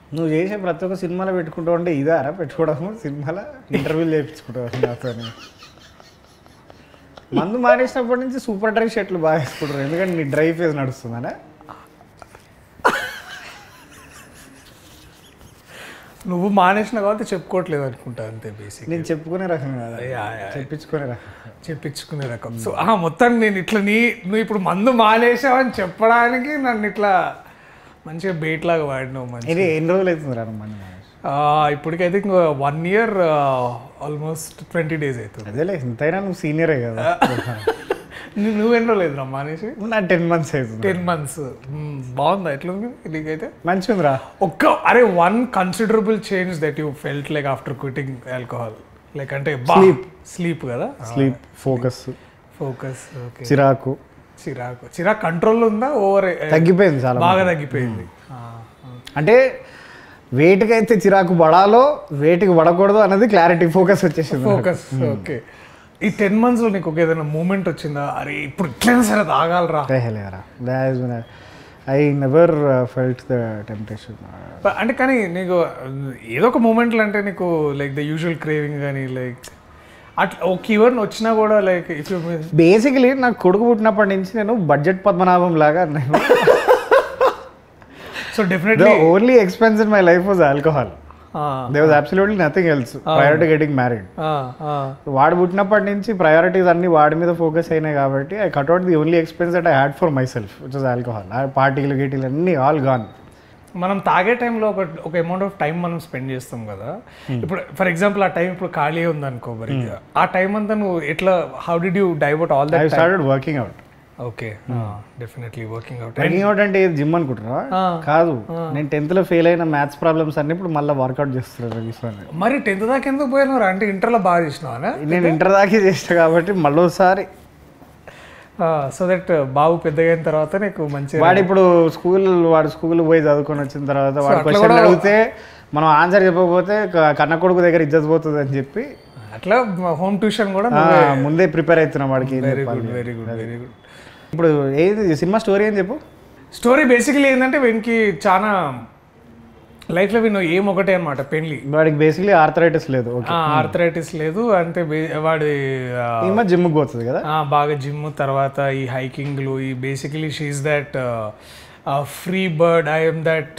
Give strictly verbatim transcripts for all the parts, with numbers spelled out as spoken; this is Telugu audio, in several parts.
నువ్వు చేసే ప్రతి ఒక్క సినిమాలో పెట్టుకుంటావు అంటే ఇదారా పెట్టుకోవడము సినిమాలో ఇంటర్వ్యూలు చేయించుకుంటావు నాతో. మందు మానేసినప్పటి నుంచి సూపర్ డ్రై షర్ట్లు బాగా వేసుకుంటారు ఎందుకంటే నీ డ్రై ఫేజ్ నడుస్తుందనా. నువ్వు మానేసిన కాబట్టి చెప్పుకోవట్లేదు అనుకుంటా అంతే బేసిక్. నేను చెప్పుకునే రకం కదా, చెప్పించుకునే రకం చెప్పించుకునే రకం. సో మొత్తం నేను ఇట్లా నీ నువ్వు ఇప్పుడు మందు మానేసావని చెప్పడానికి నన్ను ఇట్లా మంచిగా బేట్ లాగా వాడినావు. మంచి ఎన్ని రోజులు అవుతుంది రా మందు మానేసి? ఇప్పటికైతే ఇంకా one year almost twenty days అవుతుంది. అదేలే ఎంతైనా నువ్వు సీనియరే కదా. నువ్వు ఎన్నో లేదు రా మానేసి? నా టెన్ మంత్స్ అవుతుంది. టెన్ మంత్స్ బాగుందా ఎట్లా ఉంది నీకైతే? మంచిగా ఉందిరా. ఒక్క అరే one considerable change that you felt like after quitting alcohol like అంటే స్లీప్ స్లీప్ కదా స్లీప్ ఫోకస్ ఫోకస్ ఓకే చిరాకు చిరాకు చిరాకు కంట్రోల్ ఉందా ఓవర్ తగ్గిపోయింది చాలా బాగా తగ్గిపోయింది. అంటే వేటికి అయితే చిరాకు పడాలో వేటికి పడకూడదు అన్నది క్లారిటీ ఫోకస్ వచ్చేసింది. Focus okay. ఈ టెన్ మంత్స్లో నీకు ఒక ఏదైనా మూమెంట్ వచ్చిందా అరే ఇప్పుడు ఇట్లైనా సరే తాగాలరా? I never felt the temptation. అంటే కానీ నీకు ఏదో ఒక మూమెంట్లు అంటే నీకు లైక్ ద యూజువల్ క్రేవింగ్ కానీ లైక్ అట్లా ఒక ఈవెంట్ వచ్చినా కూడా లైక్ ఇఫ్ యూ బేసికలీ నాకు కొడుకు పుట్టినప్పటి నుంచి నేను బడ్జెట్ పద్మనాభం లాగా నేను so definitely only expense in my life was alcohol. There was absolutely nothing else prior to getting married. వాడు పుట్టినప్పటి నుంచి ప్రయారిటీస్ అన్ని వాడి మీద ఫోకస్ అయినాయి కాబట్టి I cut out the only expense that I had for myself which was alcohol. పార్టీలు గీటీలు అన్నీ ఆల్ గాన్. మనం తాగే టైంలో ఒక ఒక అమౌంట్ ఆఫ్ టైం మనం స్పెండ్ చేస్తాం కదా. ఇప్పుడు ఫర్ ఎగ్జాంపుల్ ఆ టైం ఇప్పుడు ఖాళీ ఉందనుకో మరి ఆ టైం అంతా నువ్వు ఎట్లా how did you divert all that? I started working out. Okay definitely working out. Working out అంటే జిమ్ అనుకుంటున్నా కాదు. నేను టెన్త్ లో ఫెయిల్ అయిన మ్యాథ్స్ ప్రాబ్లమ్స్ అన్ని ఇప్పుడు మళ్ళీ వర్కౌట్ చేస్తున్నాను. మరి టెన్త్ దాకా ఎందుకు పోయినారు అంటే ఇంటర్లో బాగా చేసినావా? నేను ఇంటర్ దాకా చేసిన కాబట్టి మళ్ళీ ఒకసారి సో దట్ బాబు పెద్దగా అయిన తర్వాత నీకు మంచి వాడు ఇప్పుడు స్కూల్ వాడు స్కూల్ పోయి చదువుకొని వచ్చిన తర్వాత వాడు క్వశ్చన్ అడిగితే మనం ఆన్సర్ చెప్పకపోతే కన్న కొడుకు దగ్గర ఇజ్జత్ పోతుంది అని చెప్పి అట్లా హోమ్ ట్యూషన్ కూడా ముందే ప్రిపేర్ అవుతున్నాం వాడికి. Very good very good very good. ఇప్పుడు ఏది సినిమా స్టోరీ అని చెప్పు. స్టోరీ బేసికలీ ఏంటంటే వీనికి చాలా లైఫ్లో వీను ఏం ఒకటే అనమాట పెళ్లి. వాడికి బేసికలీ ఆర్థరైటిస్ లేదు. ఆర్థరైటిస్ లేదు అంటే వాడి జిమ్కి పోతుంది కదా బాగా జిమ్ తర్వాత ఈ హైకింగ్లు ఈ basically she's that free bird I am that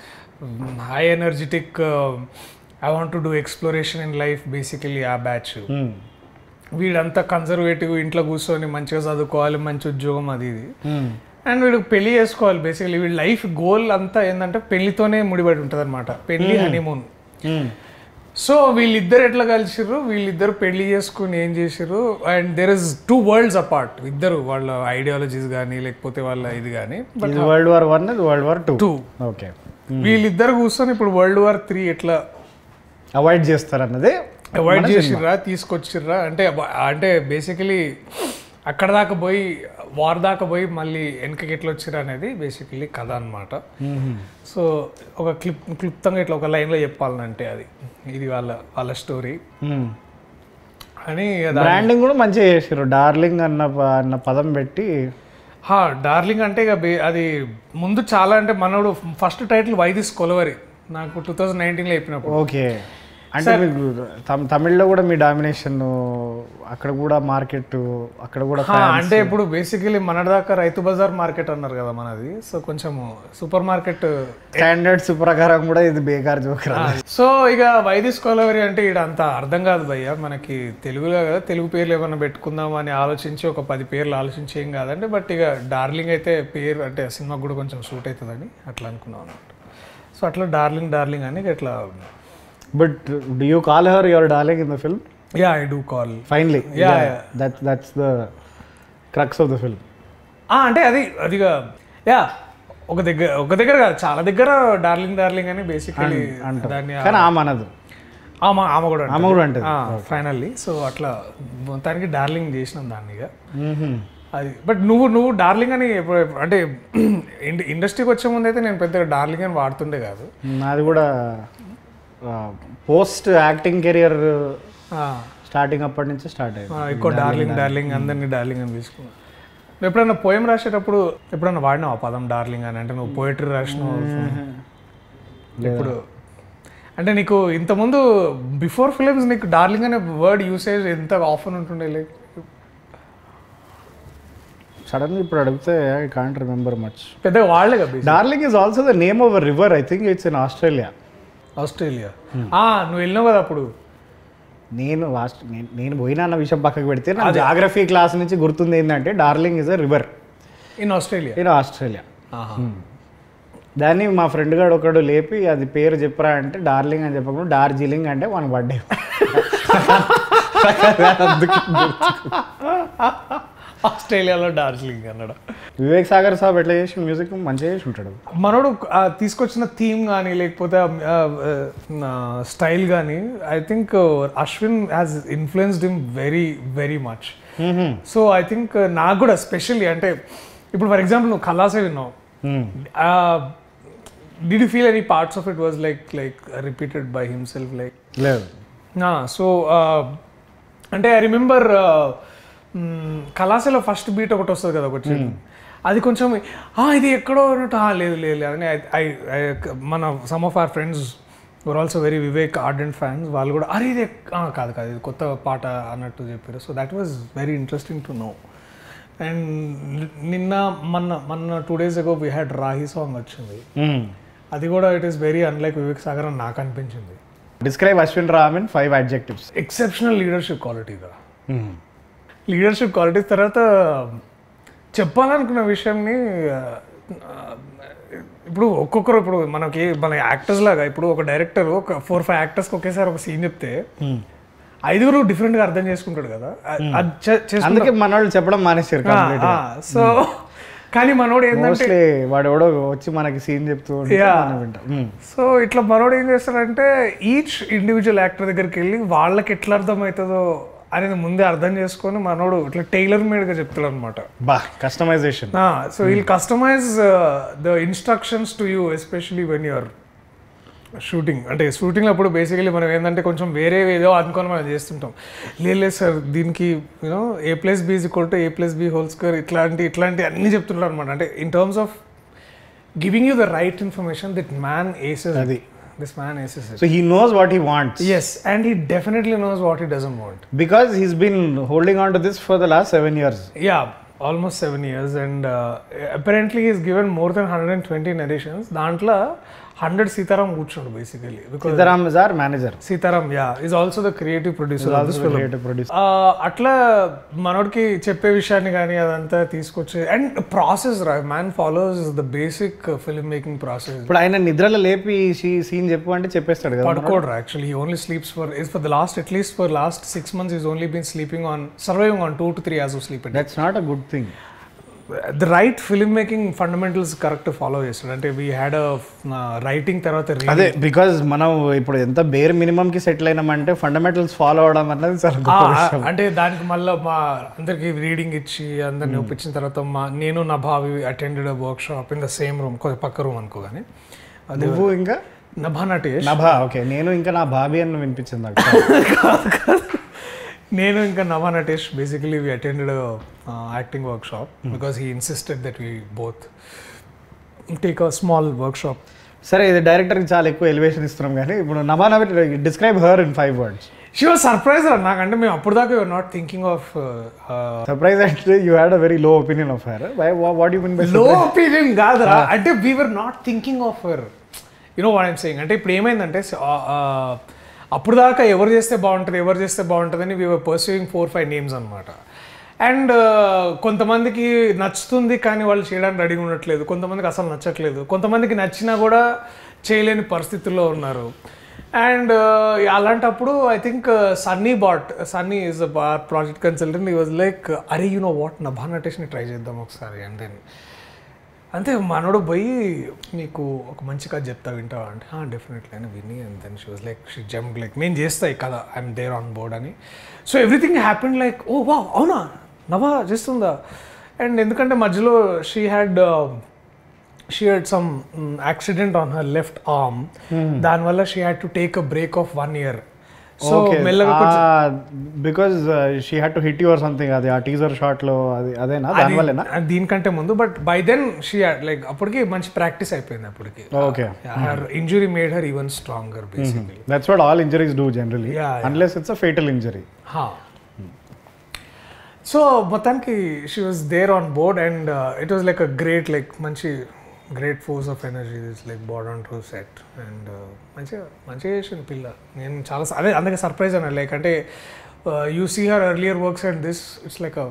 high energetic I want to do exploration in life basically ఆ బ్యాచ్. వీడంతా కన్జర్వేటివ్ ఇంట్లో కూర్చొని మంచిగా చదువుకోవాలి మంచి ఉద్యోగం అది ఇది అండ్ వీడికి పెళ్లి చేసుకోవాలి. బేసికలీ వీడి లైఫ్ గోల్ అంతా ఏంటంటే పెళ్లితోనే ముడిపడి ఉంటుంది అనమాట. పెళ్లి హనీమూన్. సో వీళ్ళిద్దరు ఎట్లా కలిసిర్రు వీళ్ళిద్దరు పెళ్లి చేసుకుని ఏం చేసిర్రు and there is two worlds apart. ఇద్దరు వాళ్ళ ఐడియాలజీస్ కానీ లేకపోతే వాళ్ళ ఇది కానీ world war one world war two two okay వీళ్ళిద్దరు కూర్చొని ఇప్పుడు వరల్డ్ వార్ త్రీ ఎట్లా అవాయిడ్ చేస్తారు అన్నది అవాయిడ్ చేసిర్రా తీసుకొచ్చిర్రా అంటే అంటే బేసికలీ అక్కడ దాకా పోయి వార్ దాకా పోయి మళ్ళీ వెనకకి ఎట్లా వచ్చిర్రా అనేది బేసికలీ కథ అనమాట. సో ఒక క్లిప్ క్లుప్తంగా ఇట్లా ఒక లైన్లో చెప్పాలంటే అది ఇది వాళ్ళ వాళ్ళ స్టోరీ అని. బ్రాండింగ్ కూడా మంచిగా చేసారు. డార్లింగ్ అన్న అన్న పదం పెట్టి డార్లింగ్ అంటే ఇక అది ముందు చాలా అంటే మనోడు first title why this Kolaveri నాకు టూ థౌజండ్ నైన్టీన్లో చెప్పినప్పుడు. ఓకే అంటే మీకు తమిళ్లో కూడా మీ డామినేషన్ అక్కడ కూడా మార్కెట్ అక్కడ కూడా అంటే ఇప్పుడు బేసికలీ మన దాకా రైతు బజార్ మార్కెట్ అన్నారు కదా మనది. సో కొంచెం సూపర్ మార్కెట్ స్టాండర్డ్స్ ప్రకారం కూడా ఇది బేకార్ జోకరా. సో ఇక వైదిస్ కొలవరి అంటే ఇక్కడ అంత అర్థం కాదు భయ్య మనకి తెలుగులో కదా తెలుగు పేర్లు ఏమైనా పెట్టుకుందాం అని ఆలోచించి ఒక పది పేర్లు ఆలోచించి ఏం కాదండి. బట్ ఇక డార్లింగ్ అయితే పేరు అంటే సినిమాకి కూడా కొంచెం సూట్ అవుతుందని అట్లా అనుకున్నాం అనమాట. సో అట్లా డార్లింగ్ డార్లింగ్ అని ఇట్లా. But do you call her your darling in the film? Yeah, I do call. Finally. Yeah, yeah. yeah. That that's the crux of the film. Ah, అంటే అది అదిగా యా ఒక దగ్గర ఒక దగ్గర కాదు చాలా దగ్గర డార్లింగ్ డార్లింగ్ అని బేసికలీ దాన్ని కానీ ఆమె అనదు. ఆమె ఆమె కూడా ఆమె కూడా అంటే ఫైనల్లీ. సో అట్లా మొత్తానికి డార్లింగ్ చేసినాం దాన్ని ఇక అది. బట్ నువ్వు నువ్వు డార్లింగ్ అని అంటే ఇండస్ట్రీకి వచ్చే ముందు అయితే నేను పెద్దగా డార్లింగ్ అని వాడుతుండే కాదు. నాది కూడా పోస్ట్ యాక్టింగ్ కెరియర్ స్టార్టింగ్ అప్పటి నుంచి స్టార్ట్ అయ్యింది. ఎక్కువ డార్లింగ్ డార్లింగ్ అందరినీ డార్లింగ్ అని తీసుకున్నాను. ఎప్పుడైనా పోయం రాసేటప్పుడు ఎప్పుడైనా వాడినావు ఆ పదం డార్లింగ్ అని? అంటే నువ్వు పోయిటరీ రాసినావు ఇప్పుడు అంటే నీకు ఇంతకుముందు బిఫోర్ ఫిలిమ్స్ నీకు డార్లింగ్ అనే వర్డ్ యూసేజ్ ఎంత ఆఫన్ ఉంటుండే? లైక్ సడన్గా ఇప్పుడు అడిగితే ఐ కాంట్ రిమెంబర్ మచ్. పెద్దగా వాళ్ళే కదా. Darling is also the name of a river, I think it's in Australia. Australia నువ్వు వెళ్ళినావు కదా అప్పుడు. నేను నేను పోయినా అన్న విషయం పక్కకు పెడితే నా జాగ్రఫీ క్లాస్ నుంచి గుర్తుంది ఏంటంటే darling is a river in Australia. In Australia. దాన్ని మా ఫ్రెండ్ గారు ఒకడు లేపి అది పేరు చెప్పరా అంటే డార్లింగ్ అని చెప్పకుండా డార్జిలింగ్ అంటే మనకు పడ్డే. ఆస్ట్రేలియాలో డార్జిలింగ్ అన్నాడు. వివేక్ సాగర్ సాబ్ ఎట్లా చేసి మ్యూజిక్ మంచిగా చేసి ఉంటాడు. మనోడు తీసుకొచ్చిన థీమ్ కానీ లేకపోతే స్టైల్ కానీ I think Ashwin has influenced him very very much. So I think నాకు కూడా స్పెషల్లీ అంటే ఇప్పుడు ఫర్ ఎగ్జాంపుల్ నువ్వు ఖలాసే విన్నావు. Did you feel any parts of it was like like repeated by himself like? లేదు. సో అంటే ఐ రిమెంబర్ కళాశాలలో ఫస్ట్ బీట్ ఒకటి వస్తుంది కదా ఒకటి, అది కొంచెం ఇది ఎక్కడో అన్నట్టు లేదు లేదు అని ఐ మన some of our friends were also very Vivek ardent fans. వాళ్ళు కూడా అరే ఇది కాదు కాదు ఇది కొత్త పాట అన్నట్టు చెప్పారు. So that was very interesting to know. And నిన్న మొన్న మొన్న two days ago we had Rahi song వచ్చింది. అది కూడా it is very unlike Vivek Sagar అని నాకు అనిపించింది. Describe Ashwin Ram in five adjectives. Exceptional leadership క్వాలిటీగా. లీడర్షిప్ క్వాలిటీస్ తర్వాత చెప్పాలనుకున్న విషయాన్ని ఇప్పుడు ఒక్కొక్కరు ఇప్పుడు మనకి మన యాక్టర్స్ లాగా ఇప్పుడు ఒక డైరెక్టర్ ఒక ఫోర్ ఫైవ్ యాక్టర్స్కి ఒకేసారి ఒక సీన్ చెప్తే ఐదుగురు డిఫరెంట్గా అర్థం చేసుకుంటాడు కదా. అందుకే మనోళ్ళు చెప్పడం మానేశారు. సో కానీ మనోడు ఏంటంటే వాడు ఎవడో వచ్చి మనకి సీన్ చెప్తూ. సో ఇట్లా మనోడు ఏం చేస్తాడంటే ఈచ్ ఇండివిజువల్ యాక్టర్ దగ్గరికి వెళ్ళి వాళ్ళకి ఎట్లా అర్థమవుతుందో అనేది ముందే అర్థం చేసుకొని మనోడు ఇట్లా టైలర్ మేడ్గా చెప్తాడు అనమాట. బా customization. So we'll customize the instructions to you especially when you're shooting. అంటే షూటింగ్ అప్పుడు బేసికలీ మనం ఏంటంటే కొంచెం వేరే ఏదో అనుకొని మనం చేస్తుంటాం. లేదు సార్ దీనికి you know A plus B is equal to A plus B whole square ఇట్లాంటి ఇట్లాంటి అన్నీ చెప్తుంటారు అనమాట. అంటే in terms of giving you the right information that man aces. అది this man aces it. So he knows what he wants. Yes, and he definitely knows what he doesn't want. Because he's been holding on to this for the last seven years. Yeah, almost seven years and uh, apparently he's given more than one hundred twenty narrations. Dantla one hundred Sitaram కూర్చోడు basically. Because Sitaram is our manager. Sitaram, yeah, is also the creative producer of this film. Creative producer. Uh, అట్లా మనోడికి చెప్పే విషయాన్ని కానీ అదంతా తీసుకొచ్చే అండ్ ప్రాసెస్ రా man follows the basic film making process. ఇప్పుడు ఆయన నిద్రలో లేపి సీన్ చెప్పు అంటే చెప్పేస్తాడు కదా. పడుకోడు actually. He only sleeps for is for the last at least for last six months is only been sleeping on surviving on two to three hours of sleep. That's not a good thing. The right film making fundamentals correct follow చేస్తాడు. అంటే వీ హ్యాడ్ రైటింగ్ తర్వాత అదే బికాజ్ మనం ఇప్పుడు ఎంత బేర్ మినిమం కి సెటిల్ అయినామంటే ఫండమెంటల్స్ ఫాలో అవడం అన్నది చాలా. అంటే దానికి మళ్ళీ మా అందరికి రీడింగ్ ఇచ్చి అందరిని ఒప్పించిన తర్వాత మా నేను నా భావి attended workshop in the same room పక్క రూమ్ అనుకో. కానీ నువ్వు ఇంకా నభా నటేష్ నభా ఓకే నేను ఇంకా నా భాబీ అని వినిపించింది. కాదు కాదు నేను ఇంకా Nabha Natesh basically we attended acting workshop because he insisted that we both take a small workshop. సరే ఇది డైరెక్టర్కి చాలా ఎక్కువ ఎలివేషన్ ఇస్తున్నాం కానీ ఇప్పుడు నవా నవి describe her in five words. She was surprise నాకంటే మేము అప్పుడు దాకా you're not thinking of surprise అంటే you had a very low opinion of her. What you mean by low opinion కాదురా, అంటే we were not thinking of her. You know what I'm saying. అంటే ఇప్పుడు ఏమైందంటే అప్పుడు దాకా ఎవరు చేస్తే బాగుంటుంది ఎవరు చేస్తే బాగుంటుందని we were pursuing four five names అనమాట. అండ్ కొంతమందికి నచ్చుతుంది కానీ వాళ్ళు చేయడానికి రెడీగా ఉండట్లేదు, కొంతమందికి అసలు నచ్చట్లేదు, కొంతమందికి నచ్చినా కూడా చేయలేని పరిస్థితుల్లో ఉన్నారు. అండ్ అలాంటప్పుడు I think Sunny but Sunny is a project consultant. He was like అరే యూ నో వాట్ నభా నటేష్ని ట్రై చేద్దాం ఒకసారి. అండ్ దెన్ అంతే మనోడు పోయి నీకు ఒక మంచి కథ చెప్తా వింటావా అంటే డెఫినెట్లీ అని విని. And then she was like she jump like నేను చేస్తా ఈ కథ ఐఎమ్ దేర్ ఆన్ బోర్డ్ అని. So everything happened like oh వా అవునా నవా చేస్తుందా. అండ్ ఎందుకంటే మధ్యలో she had she had some accident on her left arm. దానివల్ల she had to take a break of one year. So మెల్లగా because she had to hit you are something, అది ఆ టీజర్ షాట్ లో అది అదేనా దానివల్లనా? దీనికంటే ముందు, but by then she like అప్పటికి మంచి ప్రాక్టీస్ అయిపోయింది అప్పటికి. Okay, her injury made her even stronger basically. That's what all injuries do generally, unless it's a fatal injury. So మొత్తానికి she was there on board and it was like a great like మంచి great force of energy this like board on to set and మంచిగా మంచిగా చేసింది పిల్ల. నేను చాలా అదే అందుకే సర్ప్రైజ్ అన్నా, లైక్ అంటే you see her earlier works and this it's like a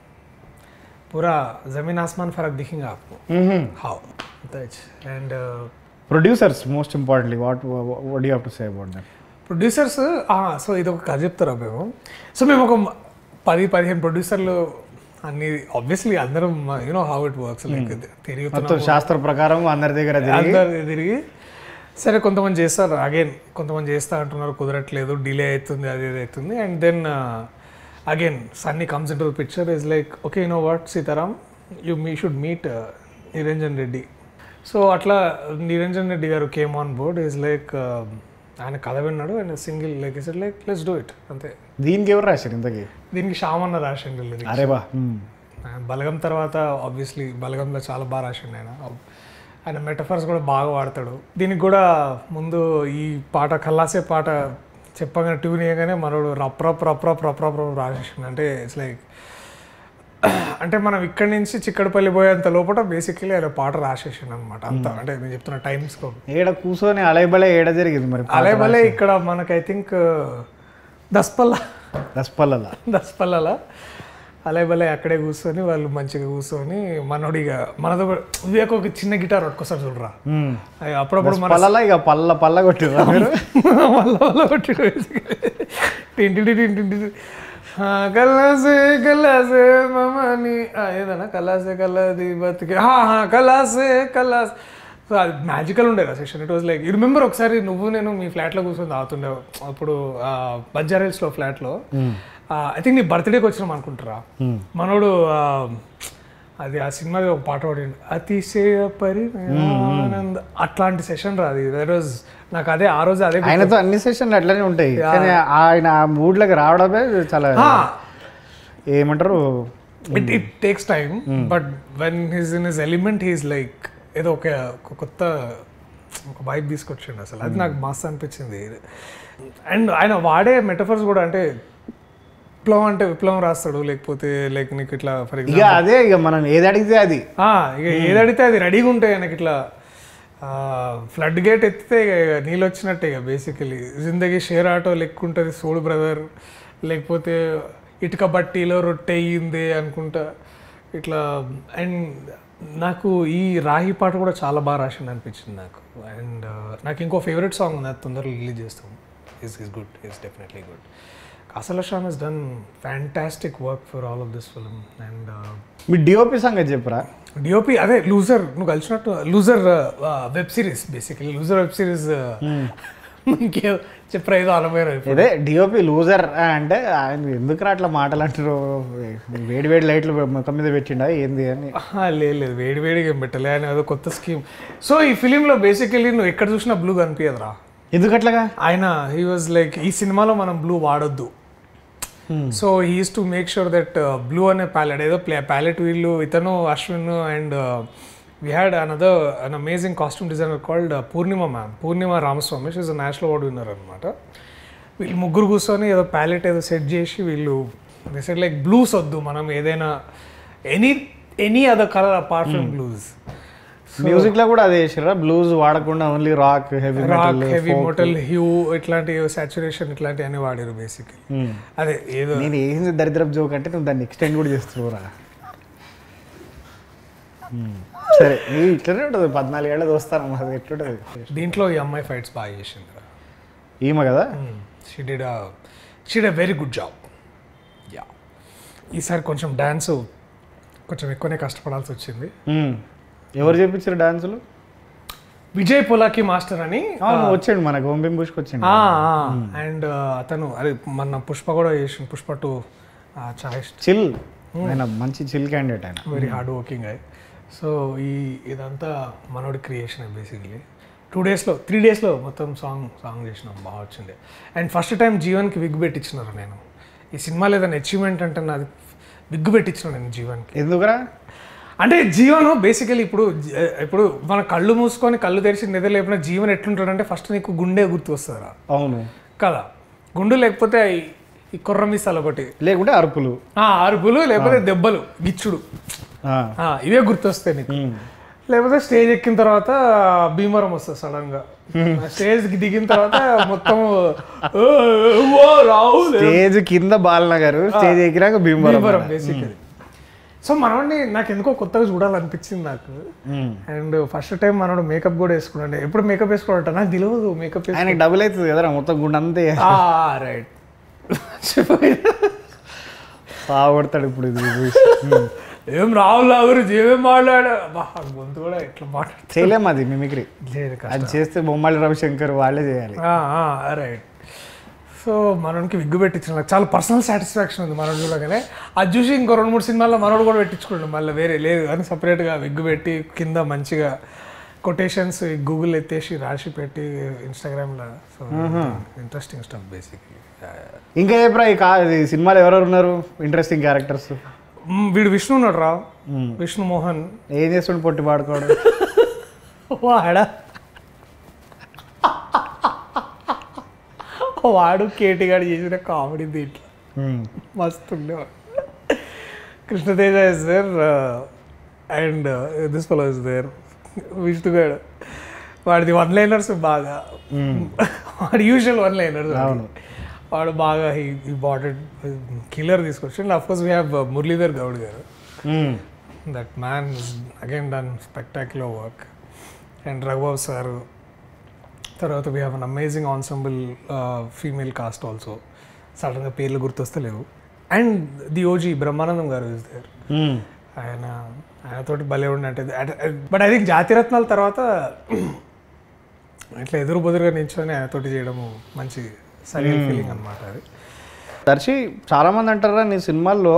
పూరా జమీన్ ఆస్మాన్ ఫరక్ దిఖేగా ఆప్కో. How and producers most importantly what what do you have to say about that? Producers so ఇది ఒక కథ చెప్తారా మేము. సో మేము ఒక పది పదిహేను ప్రొడ్యూసర్లు అన్ని ఆబ్వియస్లీ అందరం you know how it works like తిరుగుతున్నాం శాస్త్ర ప్రకారం అందరి దగ్గర అందరు తిరిగి సరే కొంతమంది చేస్తారు, అగైన్ కొంతమంది చేస్తా అంటున్నారు కుదరట్లేదు, డిలే అవుతుంది, అది ఇది అవుతుంది. And then again Sunny comes in to the picture is like okay you know what Sitaram you me should meet Niranjan Reddy. So అట్లా Niranjan Reddy garu came on board is like ఆయన కథ విన్నాడు and single like is like let's do it అంతే. దీనికి ఎవరు రాశారు ఇంతకీ? దీనికి శ్యామన్న రాసిండు. అరే బా, బలగం తర్వాత ఆబ్వియస్లీ బలగంలో చాలా బాగా రాసిండు ఆయన. ఆయన మెటఫర్స్ కూడా బాగా వాడతాడు. దీనికి కూడా ముందు ఈ పాట కల్లాసే పాట చెప్పగానే ట్యూన్ వేయగానే మనోడు రప్ రప్ రప్ రప్ రప్ రప్ రాసేసిండు. అంటే ఇట్స్ లైక్ అంటే మనం ఇక్కడి నుంచి చిక్కడపల్లి పోయేంత లోపల బేసికలీ ఆయన పాట రాసేసిండు అనమాట అంతా. అంటే నేను చెప్తున్న టైమ్స్ ఏడ కూర్చొని అలైబలే ఏడ జరిగింది మరి? అలైబలే ఇక్కడ మనకు ఐ థింక్ దస్పల్ల దస్పల్ల దస్పల్ల అలైబలే అక్కడే కూర్చొని వాళ్ళు మంచిగా కూర్చొని మనోడిగా మనతో వివేక్ ఒక చిన్న గిటార్ పట్టుకొస్తారు చూడరా, అప్పుడప్పుడు మన ఇక పల్ల పల్ల కొట్టి పల్ల పల్ల కొట్టి టింటి టింటి కల్లాసే కల్లాసే మమ్మని ఏదన్నా కల్లాసే కల్లాది బతికే కల్లాసే కల్లాస్. సో అది మ్యాజికల్ ఉండేది ఆ session. It was like you remember ఒకసారి నువ్వు నేను మీ ఫ్లాట్లో కూర్చొని తాగుతుండే అప్పుడు బంజారా హిల్స్లో ఫ్లాట్లో. ఐ థింక్ నీ బర్త్డేకి వచ్చినాం అనుకుంటారా. మనోడు అది ఆ సినిమాది ఒక పాట పాడిండు అతిశయ పరిణానంద, అట్లాంటి సెషన్ రా అది. దట్ వాజ్ నాకు అదే ఆ రోజు అదే ఆయనతో అన్ని సెషన్లు అట్లనే ఉంటాయి. కానీ ఆయన ఆ మూడ్లోకి రావడమే చాలా ఏమంటారు, it it takes time but when he's in his element he's like ఏదో ఒక కొత్త ఒక వైబ్ తీసుకొచ్చిండు అసలు. అది నాకు మస్తు అనిపించింది. అండ్ ఆయన వాడే మెటఫర్స్ కూడా అంటే విప్లవం అంటే విప్లవం రాస్తాడు, లేకపోతే లైక్ నీకు ఇట్లా ఫర్ ఎగ్జాంపుల్ అదే ఇక మనం ఏది అడిగితే అది ఇక ఏది అడిగితే అది రెడీగా ఉంటాయి ఆయనకి. ఇట్లా ఫ్లడ్ గేట్ ఎత్తితే ఇక నీళ్ళు వచ్చినట్టే ఇక బేసికలీ. జిందగీ షేర్ ఆటో లెక్క ఉంటుంది సోడు బ్రదర్, లేకపోతే ఇటుక బట్టీలో రొట్టె అయ్యింది అనుకుంటా ఇట్లా. అండ్ నాకు ఈ రాహి పాట కూడా చాలా బాగా రాసింది అనిపించింది నాకు. అండ్ నాకు ఇంకో ఫేవరెట్ సాంగ్ ఉంది, అది తొందరగా రిలీజ్ చేస్తాం. Is is good, is definitely good. Asal Ashram has done fantastic work for all of this film. And మీ డిఓపి సంగతి చెప్పరా? డిఓపి అదే లూజర్, నువ్వు కలిసినట్టు Loser web series basically. Loser web series ఇంకే చెప్పరా ఏదో అనుభవం. అదే డిఓపి లూజర్ అంటే ఆయన ఎందుకు అట్లా మాటలు అంటారు? వేడి వేడి లైట్లు ముఖం మీద పెట్టిండా ఏంది అని? లేదు లేదు వేడి వేడిగా ఏం పెట్టలే, అని అదో కొత్త స్కీమ్. సో ఈ ఫిలింలో బేసికలీ నువ్వు ఎక్కడ చూసినా బ్లూ కనిపించదురా. ఎందుకు అట్లాగా? ఆయన హీ వాజ్ లైక్ ఈ సినిమాలో మనం బ్లూ వాడొద్దు. So he is to make sure that blue అనే ప్యాలెట్ ఏదో ప్లే ప్యాలెట్ వీళ్ళు ఇతను Ashwin and we had another an amazing costume designer called Purnima ma'am, Purnima Ramaswamy. She is a national award winner అనమాట. వీళ్ళు ముగ్గురు కూర్చొని ఏదో ప్యాలెట్ ఏదో సెట్ చేసి వీళ్ళు సెట్ లైక్ బ్లూస్ వద్దు, మనం ఏదైనా any any other colour apart from blues. Music లో కూడా అదే చేసారా? బ్లూస్ వాడకుండా only rock, heavy rock, heavy metal, hue ఇట్లాంటి సాచురేషన్ ఇట్లాంటివి అన్ని వాడారు బేసిక్లీ. అదే ఏదో నేను ఏంది దరిద్రపు జోక్ అంటే నువ్వు దాన్ని ఎక్స్టెండ్ కూడా చేస్తున్నావురా. సరే ఇట్లనే ఉంటుంది, పద్నాలుగు ఏళ్ళది వస్తాను అది ఎట్లుంటుంది. దీంట్లో ఈ అమ్మాయి ఫైట్స్ బాగా చేసింది ఈమె కదా. She did she did a very good job. Yeah ఈసారి కొంచెం డ్యాన్స్ కొంచెం ఎక్కువనే కష్టపడాల్సి వచ్చింది. ఎవరు చేపించారు డాన్సులు? విజయ్ పొలాకి మాస్టర్ అని వచ్చాడు మనకు, ఓం బిం బుష్కి వచ్చాడు. అండ్ అతను అదే మన పుష్ప కూడా చేసిండు, పుష్ప టూ చాయిస్ చిల్, ఆయన మంచి చిల్ క్యాండిడేట్, ఆయన వెరీ హార్డ్ వర్కింగ్ అయ్యి. సో ఈ ఇదంతా మనోడి క్రియేషన్ బేసిక్లీ. టూ డేస్లో త్రీ డేస్లో మొత్తం సాంగ్ సాంగ్ చేసినాం, బాగా వచ్చింది. అండ్ ఫస్ట్ టైం జీవన్కి విగ్ పెట్టించినారు. నేను ఈ సినిమా లేదని అచీవ్మెంట్ అంటే నాది విగ్ పెట్టించిన నేను జీవన్కి. ఎందుకురా అంటే జీవన్ బేసికలీ ఇప్పుడు ఇప్పుడు మన కళ్ళు మూసుకొని కళ్ళు తెరిచి నిద్ర లేపిన జీవన్ ఎట్లుంటాడంటే ఫస్ట్ నీకు గుండె గుర్తు వస్తుందా? అవును కదా, గుండు లేకపోతే ఈ కుర్ర మిసాలు ఒకటి, లేకుంటే అరుపులు అరుపులు, లేకపోతే దెబ్బలు, గిచ్చుడు, ఇవే గుర్తొస్తాయి నీకు. లేకపోతే స్టేజ్ ఎక్కిన తర్వాత భీమవరం వస్తుంది సడన్ గా. స్టేజ్ దిగిన తర్వాత మొత్తం స్టేజ్ కింద బాలనగర్, స్టేజ్ ఎక్కినాక భీమవరం బేసికలీ. సో మనోడిని నాకు ఎందుకో కొత్తగా చూడాలనిపించింది నాకు. అండ్ ఫస్ట్ టైం మనోడు మేకప్ కూడా వేసుకున్నాడు. ఎప్పుడు మేకప్ వేసుకోవట నాకు తెలియదు. మేకప్ ఆయనకి డబుల్ అవుతుంది కదా మొత్తం గుండె అంతే. రైట్, సాగొడతాడు ఇప్పుడు. ఇది ఏం రాహుల్ గురించి ఏమేం మాట్లాడా, గొంతు కూడా ఎట్లా మాట్లాడు చేయలేము, అది మిమిక్రీ. అది చేస్తే బొమ్మాలి రవిశంకర్ వాళ్ళే చేయాలి. రైట్. సో మనోడికి విగ్గు పెట్టించిన నాకు చాలా పర్సనల్ సాటిస్ఫాక్షన్ ఉంది మనోడు చూడగానే. అది చూసి ఇంకో రెండు మూడు సినిమాల్లో మనోడు కూడా పెట్టించుకోండి, మళ్ళీ వేరే లేదు కానీ సపరేట్గా విగ్గు పెట్టి కింద మంచిగా కొటేషన్స్ గూగుల్ ఎత్తేసి రాసి పెట్టి ఇన్స్టాగ్రామ్లో. So interesting stuff basically. ఇంకా ఏప్రా ఈ కా సినిమాలో ఎవరెవరు ఉన్నారు ఇంట్రెస్టింగ్ క్యారెక్టర్స్? వీడు విష్ణు ఉన్నాడు రా, విష్ణు మోహన్. ఏం చేస్తుండు పొట్టి పాడుకోవడం? వాడా వాడు కేటీగాడు చేసిన కామెడీ దీంట్లో మస్తు ఉండేవాడు. Krishna Teja is there and this fellow is there. విష్ణుగాడు వాడిది వన్ లైనర్స్ బాగా, వాడి యూజువల్ వన్ లైనర్స్ వాడు బాగా హీ ఇంపార్టెంట్ కిల్లర్ తీసుకొచ్చి. Of course we have Muralidhar Goud garu. That man is again done spectacular work. And Raghu Babu sir. తర్వాత we have an amazing ensemble female cast also. సడన్గా పేర్లు గుర్తొస్తలేవు. And the OG Brahmanandam garu is there. ఆయన ఆయనతోటి భలే ఉండే. బట్ ఐ థింక్ జాతిరత్నాల తర్వాత ఇట్లా ఎదురు బదురుగా నిల్చొని ఆయనతోటి చేయడము మంచి సరైన ఫీలింగ్ అనమాట అది. దర్శి చాలామంది అంటారా నీ సినిమాల్లో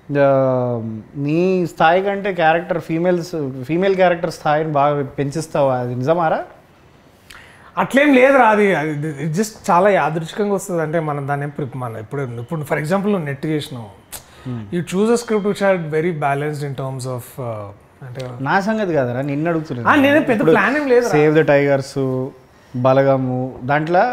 నీ స్థాయి కంటే క్యారెక్టర్ ఫీమేల్స్ ఫీమేల్ క్యారెక్టర్ స్థాయిని బాగా పెంచిస్తావా? అది నిజమారా? అట్లేం లేదురా, అది జస్ట్ చాలా యాదృచ్ఛికంగా వస్తుంది. అంటే మనం దాన్ని మన ఇప్పుడు ఇప్పుడు ఫర్ ఎగ్జాంపుల్ నువ్వు నెట్ చేసినావు, you choose a script which had very balanced in terms of. అంటే నా సంగతి కదరా, నిన్ను అడుగుతున్నా. నేనే పెద్ద ప్లాన్ ఏం లేదు. సేవ్ ద టైగర్స్, బలగము, దాంట్లో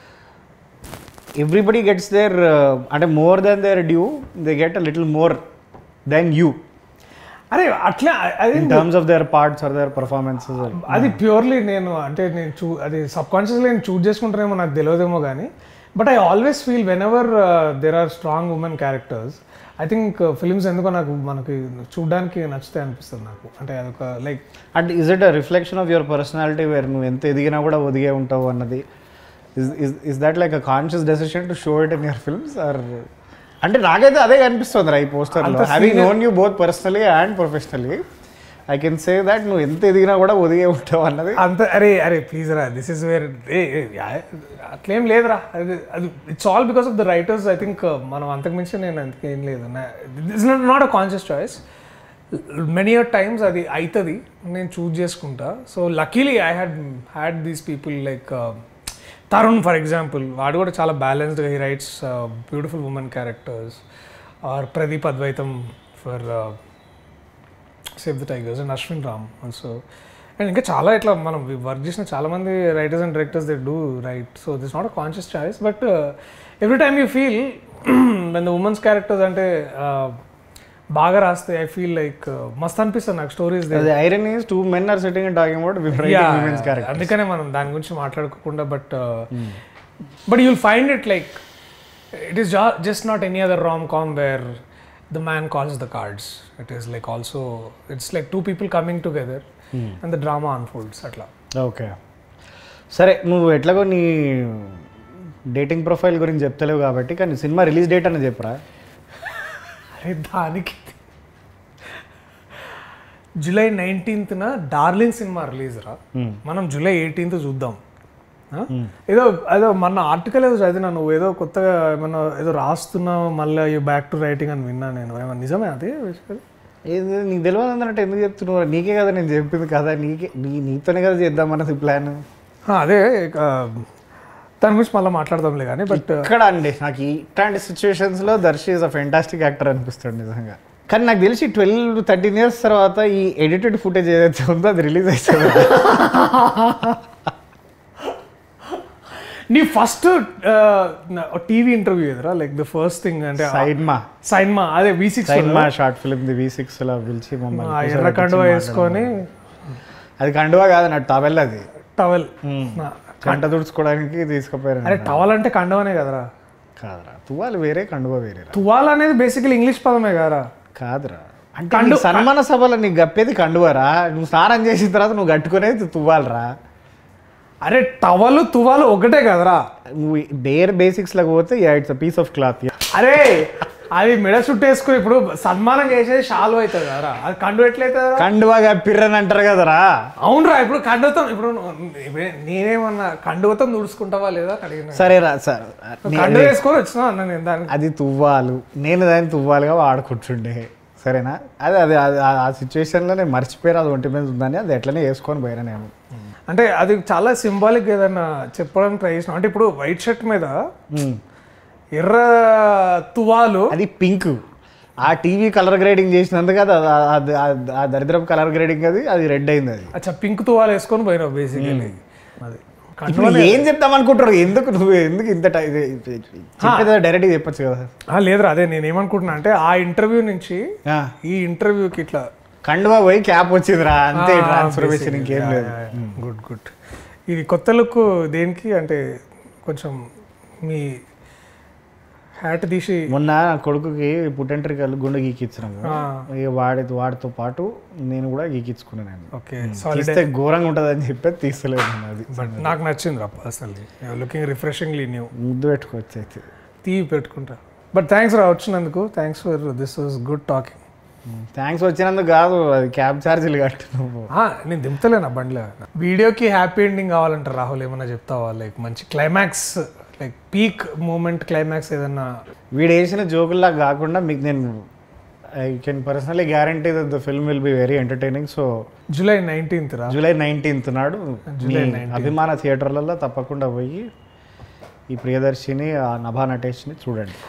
ఎవ్రీబడి గెట్స్ దేర్ అంటే more than their due, they get a little more than you. అరే అట్లా అది in terms of their parts or their performances. అది ప్యూర్లీ నేను అంటే నేను చూ అది సబ్ కాన్షియస్లీ నేను చూజ్ చేసుకుంటానేమో నాకు తెలియదేమో కానీ, but I always feel whenever there are strong women characters, I think films ఎందుకో నాకు మనకి చూడడానికి నచ్చుతాయి అనిపిస్తుంది నాకు. అంటే అదొక లైక్ అంటే is it a reflection of your personality where నువ్వు ఎంత ఎదిగినా కూడా ఒదిగే ఉంటావు అన్నది? Is is is that like a conscious decision to show it in your films or? అంటే నాకైతే అదే కనిపిస్తుంది రా ఈ పోస్టర్లో. Having known you both personally and professionally, I can say that నువ్వు ఎంత ఎదిగినా కూడా ఒదిగే ఉంటావు అన్నది. అంత అరే అరే ప్లీజ్ రా, దిస్ ఇస్ వేర్ అట్లేం లేదురా. అది అది it's all because of the writers. I think మనం అంతకుమించి నేను అంతకేం లేదు. It's not a conscious choice. Many a times అది అవుతుంది, నేను చూజ్ చేసుకుంటా. So luckily I had had these people like Tarun for example. వాడు కూడా చాలా బ్యాలెన్స్డ్గా he writes beautiful women characters. Or Pradeep Advaitham for save the tigers and Ashwin Ram also. And ఇంకా చాలా ఇట్లా మనం వర్క్ చేసిన చాలామంది writers and directors they do right. So this not a conscious choice, but every time you feel when the women's characters అంటే బాగా రాస్తే ఐ ఫీల్ లైక్ మస్త్ అనిపిస్తుంది నాకు stories. Irony is two men are sitting and talking about women's characters. అందుకనే మనం దాని గురించి మాట్లాడుకోకుండా, but but you'll find it like it is just not any other rom com where the man calls the cards. It is like also it's like two people coming together hmm. and the drama unfolds atla. Okay, సరే నువ్వు ఎట్లాగో నీ డేటింగ్ ప్రొఫైల్ గురించి చెప్తలేవు కాబట్టి, కానీ సినిమా రిలీజ్ డేట్ అని చెప్పరా? అరే దానికి జూలై నైన్టీన్త్న డార్లింగ్ సినిమా రిలీజ్ రా. మనం జూలై ఎయిటీన్త్ చూద్దాం. ఏదో ఏదో మన ఆర్టికల్ ఏదో చదివినా, నువ్వు ఏదో కొత్తగా ఏమన్నా ఏదో రాస్తున్నావు మళ్ళీ బ్యాక్ టు రైటింగ్ అని విన్నా నేను. ఏమన్నా నిజమే అది? ఏది నీకు తెలియదు అన్నట్టు ఎందుకు చెప్తున్నావు? నీకే కదా నేను చెప్పింది కదా, నీకే నీ నీతోనే కదా చేద్దామన్నది ప్లాన్. అదే ఆ, దాని గురించి మళ్ళీ మాట్లాడదాంలే కానీ బట్ ఇక్కడ అండి నాకు ఇట్లాంటి సిచ్యువేషన్స్లో Darshi is a fantastic actor అనిపిస్తాడు నిజంగా. కానీ నాకు తెలిసి ట్వెల్వ్ థర్టీన్ ఇయర్స్ తర్వాత ఈ ఎడిటెడ్ ఫుటేజ్ ఏదైతే ఉందో అది రిలీజ్ అవుతుంది. నీ ఫస్ట్ టీవీ ఇంటర్వ్యూ ఎదురా లైక్ ద ఫస్ట్ థింగ్ అంటే సైన్మా సైన్మా అదే వి సిక్స్ సైన్మా short film the V six లో పిలిచి మమ్మల్ని ఎర్ర కండువా వేసుకొని, అది కండువా కాదు నా టవెల్, అది టవల్ కంట తుడుచుకోవడానికి తీసుకుపోయారు. అరే టవల్ అంటే కండువానే కదరా? కాదురా, తువ్వాలు వేరే కండువా వేరే. తువాల్ అనేది బేసికలీ ఇంగ్లీష్ పదమే కదరా? కాదురా, అంటే నీకు సన్మాన సభలో నీకు గప్పేది కండువారా, నువ్వు స్నానం చేసిన తర్వాత నువ్వు కట్టుకునేది తువ్వాలరా. అరే టవల్ తువాలు ఒకటే కదరా? నువ్వు బేర్ బేసిక్స్ లాగా పోతే ఇట్స్ పీస్ ఆఫ్ క్లాత్. అరే అది మెడ చుట్టేసుకుని ఇప్పుడు సన్మానం చేసేది షాలు అవుతుంది కదరా, అది కండు ఎట్లయితుంది? కండువా కప్పిర్రని అంటారు కదరా. అవునరా, ఇప్పుడు కండుతో ఇప్పుడు నేనేమన్నా కండువతో తుడుచుకుంటావా లేదా అడిగిన. సరేరా సార్, కండు వేసుకొని వచ్చినా అన్న నేను దాన్ని. అది తువ్వాలు, నేను దాన్ని తువ్వాలుగా వాడుకుంటుండే, సరేనా? అదే అదే ఆ సిచ్యువేషన్లో నేను మర్చిపోయాను అది ఒంటి మీద ఉందని, అది ఎట్లనే వేసుకొని పోయినా నేను. అంటే అది చాలా సింబాలిక్ ఏదన్నా చెప్పడానికి ట్రై చేసిన. అంటే ఇప్పుడు వైట్ షర్ట్ మీద ఎర్ర తువాలు, అది పింక్, ఆ టీవీ కలర్ గ్రేడింగ్ చేసినందుకు అది ఆ దరిద్రపు కలర్ గ్రేడింగ్ అది అది రెడ్ అయింది. అది అచ్చా పింక్ తువాలు వేసుకొని పోయినావు బేసికలీ. అది ఏం చెప్తాం అనుకుంటారు, ఎందుకు నువ్వు ఎందుకు ఇంత డైరెక్ట్గా చెప్పచ్చు కదా? లేదురా, అదే నేను ఏమనుకుంటున్నా అంటే ఆ ఇంటర్వ్యూ నుంచి ఈ ఇంటర్వ్యూకి ఇట్లా కండువా పోయి క్యాప్ వచ్చిందిరా, అంతే ట్రాన్స్ఫర్మేషన్, ఇంకేం లేదు. Good good. ఇది కొత్త లుక్ దేనికి అంటే కొంచెం మీ హ్యాట్ తీసి మొన్న కొడుకుకి పుట్టెంట్రికలు గుండె గీకిచ్చినాము, ఇక వాడి వాడితో పాటు నేను కూడా గీకించుకున్నాను. ఓకే, తీస్తే ఘోరంగా ఉంటుంది అని చెప్పి తీస్తలేదు. అది బట్ నాకు నచ్చింది రా పర్సనల్లీ, లుకింగ్ రిఫ్రెషింగ్లీ న్యూ. ముద్దు పెట్టుకోవచ్చు అయితే, తీవి పెట్టుకుంటా. బట్ థ్యాంక్స్ రా వచ్చినందుకు, thanks for this was good talking. Thanks వచ్చినందుకు కాదు, అది క్యాబ్ ఛార్జీలు కట్టు నువ్వు. నేను దింపుతలేనా బండిలో. వీడియోకి హ్యాపీ ఎండింగ్ కావాలంటారు రాహుల్, ఏమన్నా చెప్తావా? లైక్ మంచి climax, like peak moment climax ఏదన్నా. వీడు వేసిన జోకుల్లా కాకుండా మీకు నేను I can personally guarantee that the film will be very entertaining. So July nineteenth రా జూలై నైన్టీన్త్ నాడు జూలై అభిమాన థియేటర్లలో తప్పకుండా పోయి ఈ ప్రియదర్శిని, ఆ నభా నటేష్ని చూడండి.